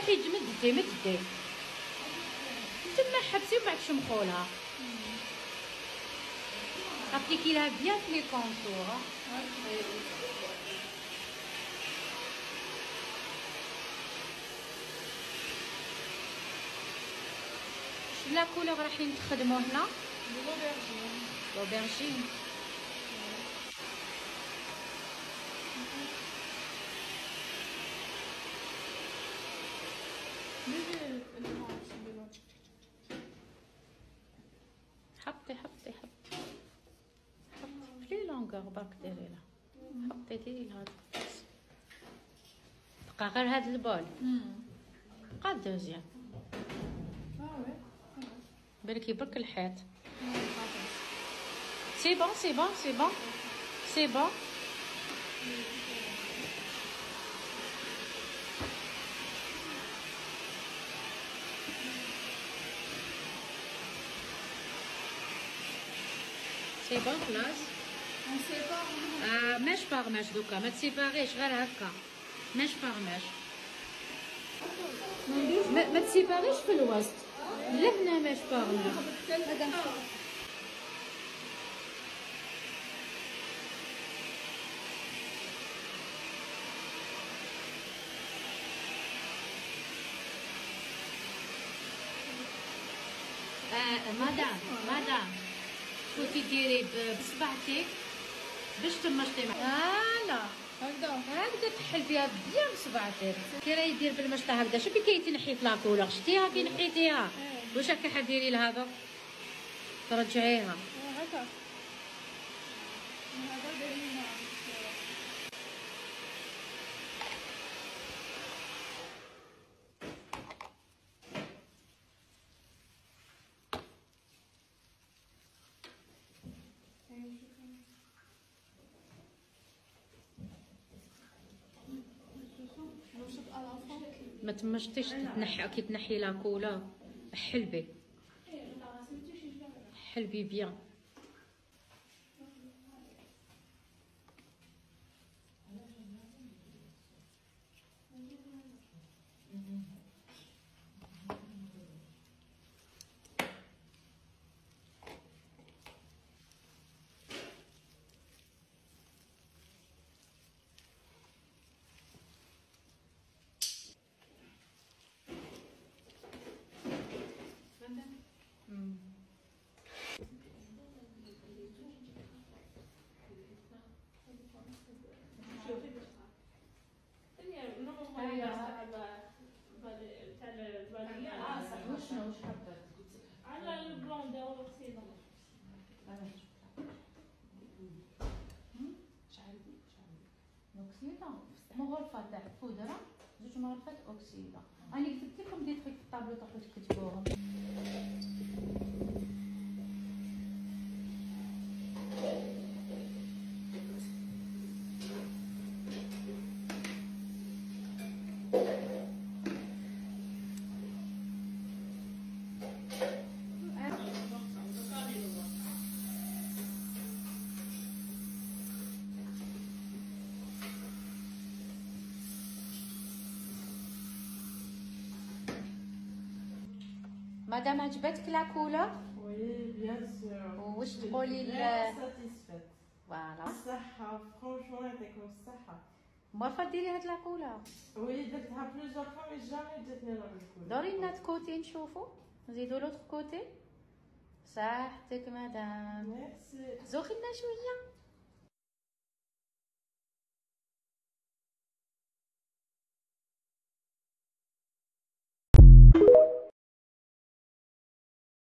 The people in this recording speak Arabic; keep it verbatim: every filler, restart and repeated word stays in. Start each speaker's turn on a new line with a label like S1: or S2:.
S1: حيد مدي مدي تما حبسي وبعد شمخولها ابليكي لها بيان في لي كونتور. لا كولور رايحين تخدموا هنا
S2: لوبرجين.
S1: لوبرجين. حطي حطي حطي حطي في لي لونغور برك ديري لها. حطي ديري لها بقى غير هاد البول. بقى الدوزيام. بالك يبرك الحيط. سي بون سي بون سي بون سي بون. سي بون خلاص. آه ماش باغماش دوكا ما تسيباغيش غير هكا ماش باغماش ما, ما تسيباغيش في الوسط لهنا ماش باغماش. آه مدام مدام فوتي ديري بصبعتك باش تمشطي فوالا هكذا هكذا تحلبيها بيان بصبعتك. كي راه يدير بالمشطه هكذا شوفي كي تنحي في لاكولور شتيها كي نحيتيها واش راكي حديري لهذا ترجعيها
S2: هكا هذا دايرين
S1: ما تمشطيش تنحي كي تنحي لاكولور حلبي حلبي بيان. وشنو واش حطيت
S2: على البلون ديال الاوكسيدون.
S1: شحال شحال الاوكسيدون مغرفه تاع بودره زوج مغرفات اوكسيدون. راني كتبت لكم دي تريك في الطابلو تاعكم تكتبوهم. مادام عجبتك لا كولور؟
S3: وي بيان سور.
S1: واش تقولي ل
S3: ساتيسفيت.
S1: فوالا
S3: الصحة فرونشمون يعطيكم الصحة.
S1: مرة ديري هاد لا كولور.
S3: وي درتها بلوزيغ فوا مي جامي جاتني لا ميم كولور.
S1: دوري لنا كوتي نشوفو نزيدو لوطخ كوتي. صحتك مدام.
S3: ميرسي.
S1: زوخي لنا شوية.